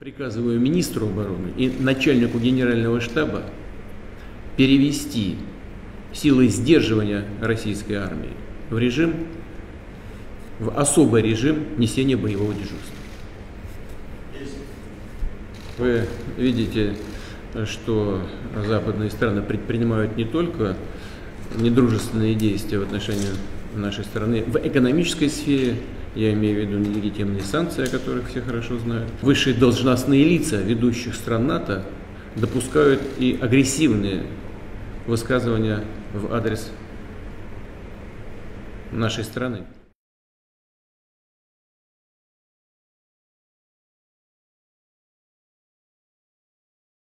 Приказываю министру обороны и начальнику генерального штаба перевести силы сдерживания российской армии в особый режим несения боевого дежурства. Вы видите, что западные страны предпринимают не только недружественные действия в отношении нашей страны в экономической сфере, я имею в виду нелегитимные санкции, о которых все хорошо знают. Высшие должностные лица ведущих стран НАТО допускают и агрессивные высказывания в адрес нашей страны.